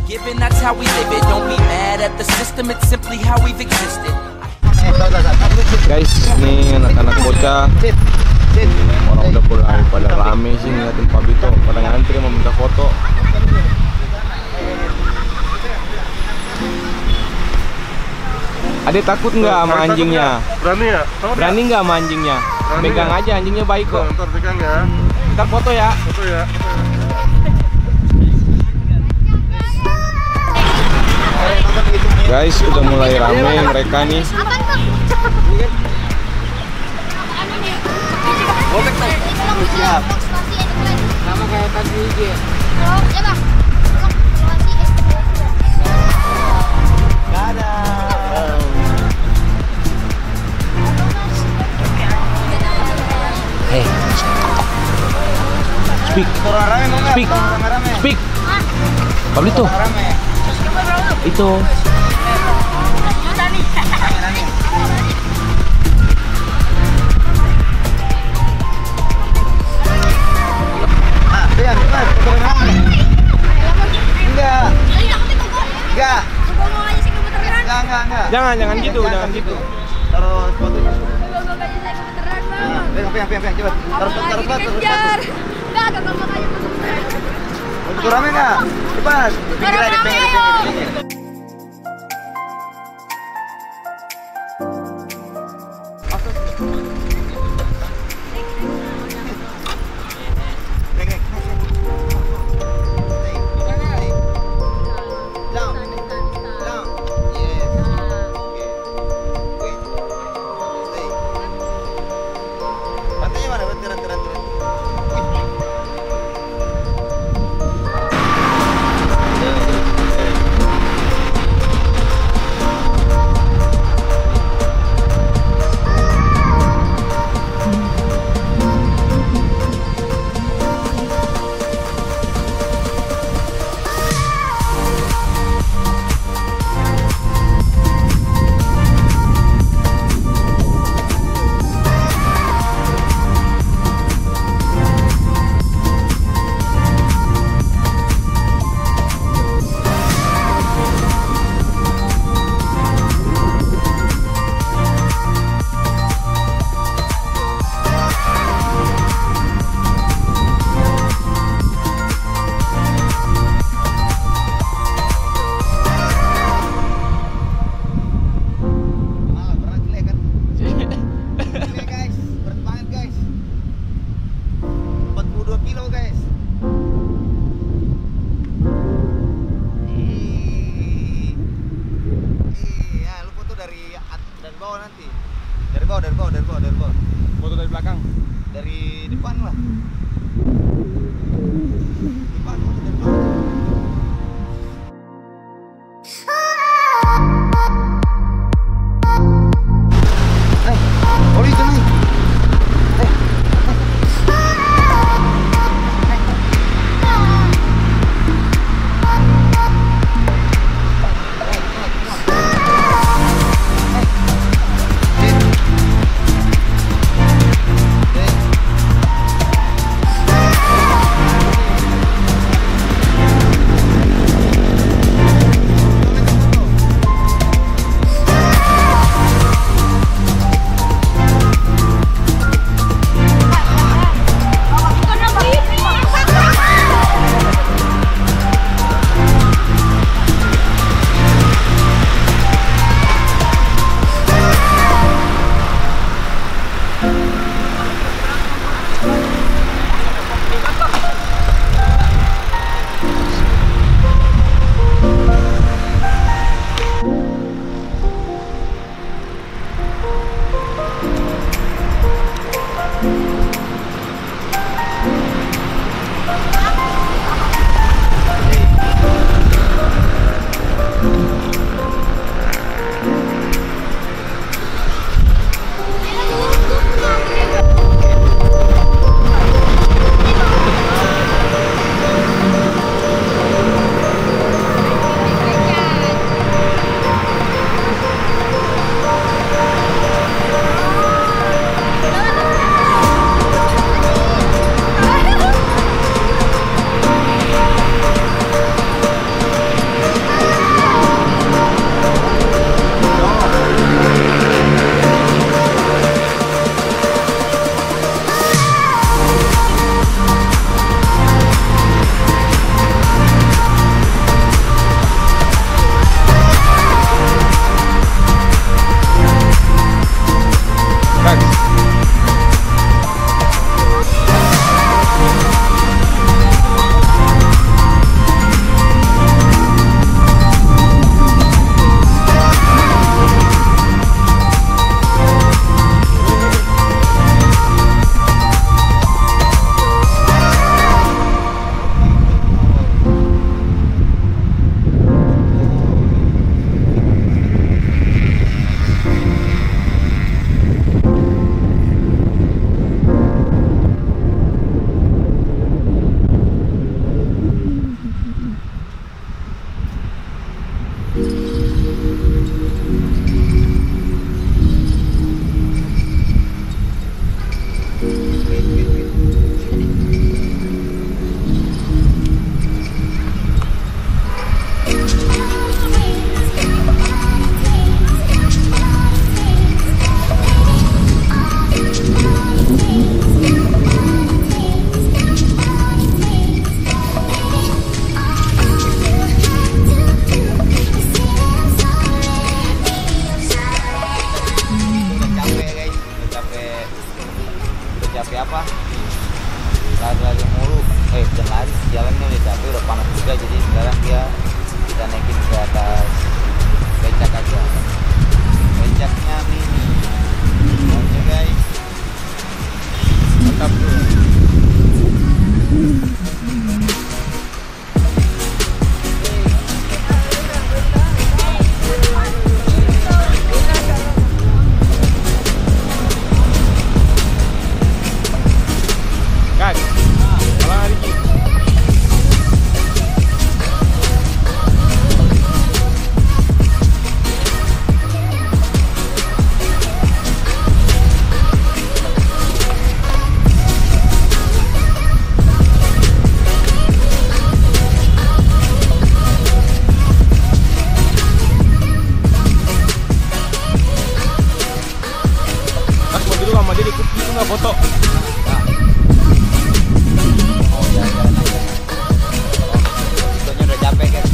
given, that's how we live it. Don't be mad at the system, it's simply how we've existed. Guys, ini anak-anak bocah, orang udah mulai pada rame sih ngeliatin Pak Bito, pada ngantri mau minta foto. Adek takut nggak sama anjingnya? Berani ya? Berani nggak sama anjingnya? Pegang aja, anjingnya baik kok. Ntar pegang ya. Ntar foto ya. Foto ya. Guys, udah mulai rame mereka nih. Sama kayak tadi IG. Hey, speak. Pablo itu. Jangan gitu, jangan gitu. Taruh sepatunya. Coba. Taruh sepatu. Enggak, makanya Untuk rame enggak? Cepat. Pinggir aja, pinggir. Dari bawah. Foto dari belakang. Dari depan lah. Depan, foto dari depan. Polisi nih. foto. Fotonya udah capek kan.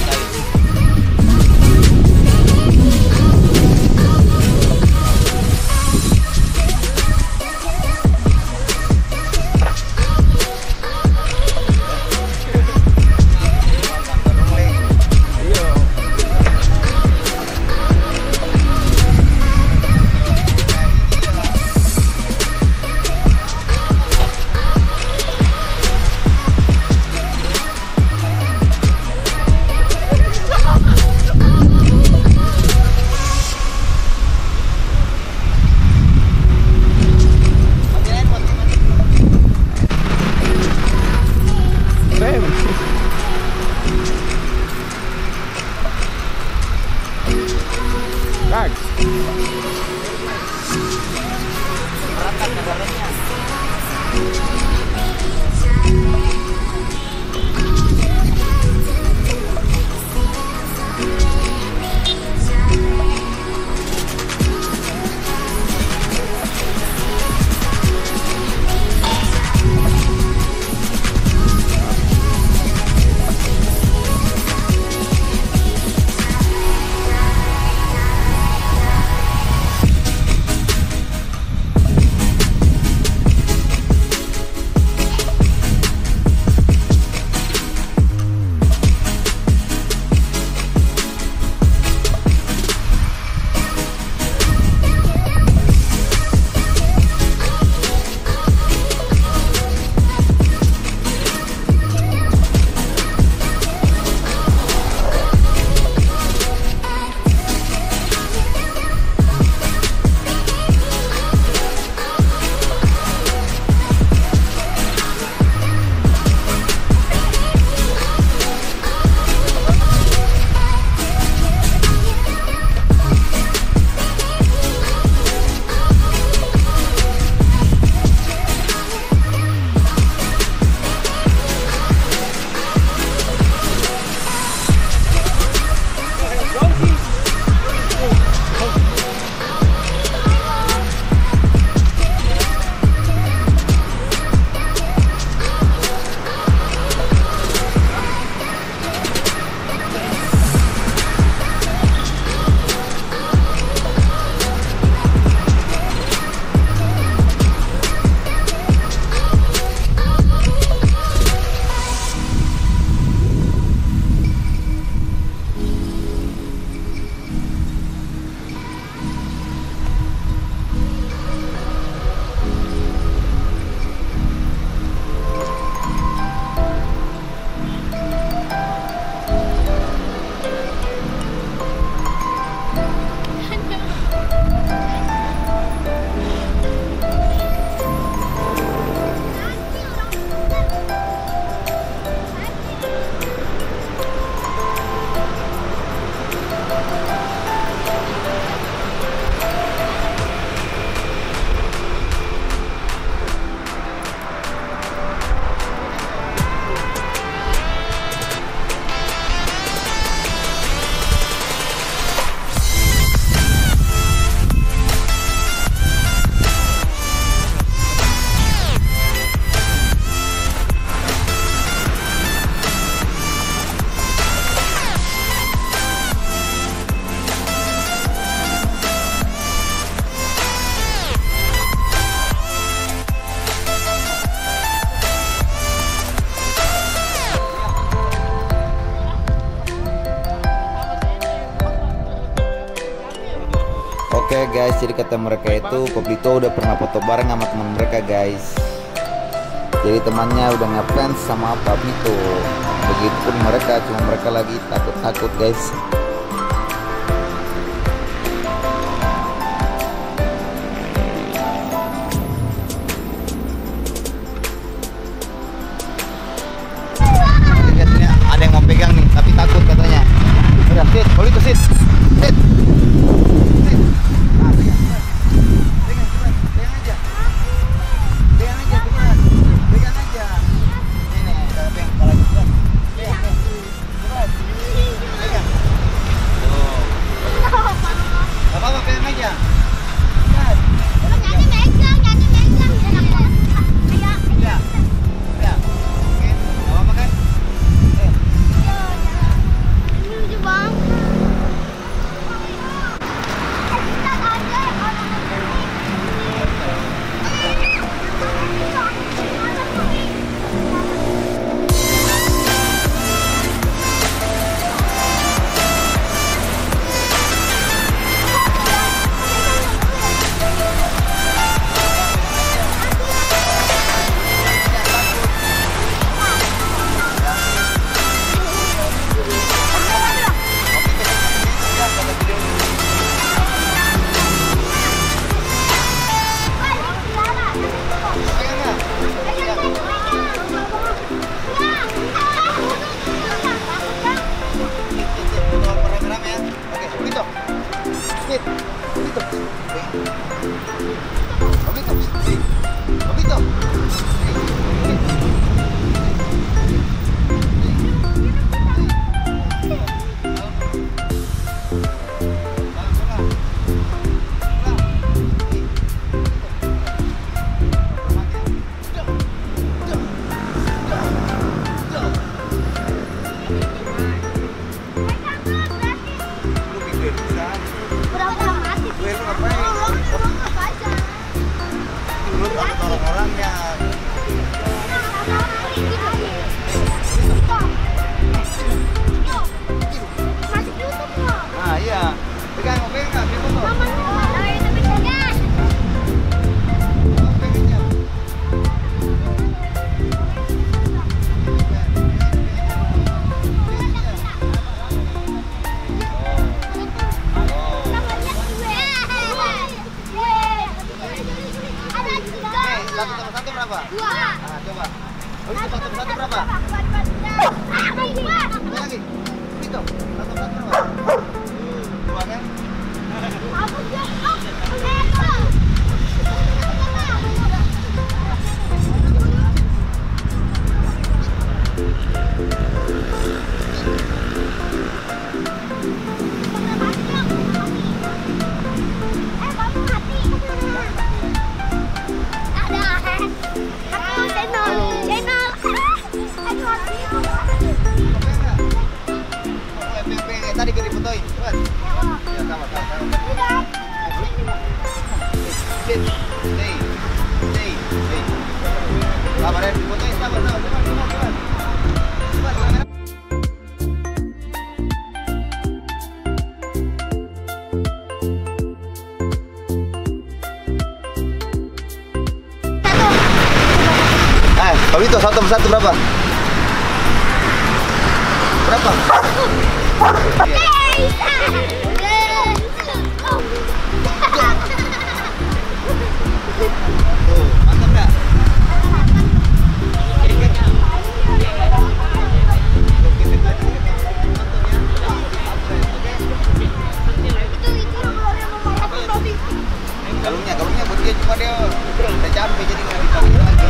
Oke guys, jadi kata mereka itu Poplito udah pernah foto bareng sama teman mereka guys. Jadi temannya udah ngefans sama Poplito. Begitupun mereka, cuma mereka lagi takut-takut guys. Ada yang mau pegang nih, tapi takut katanya. Udah, sit, Poplito sit. Sit. Satu berapa? Dua kan? Tadi kita fotoin, cepat. Ya, sama. Sit, stay. Sabar ya, fotoin, sabar. Cepat. Pak Vito, satu persatu berapa? Berapa? Tuh, mantap nggak? Kalungnya buat dia cuma dia udah capek jadi nggak dipakai lagi.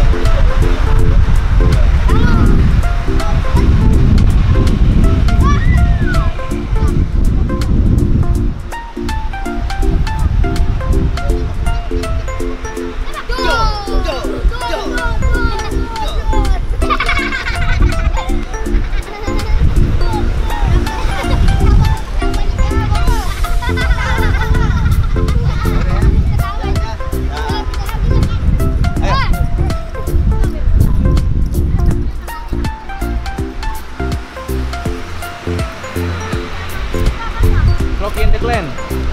Clock in the clan.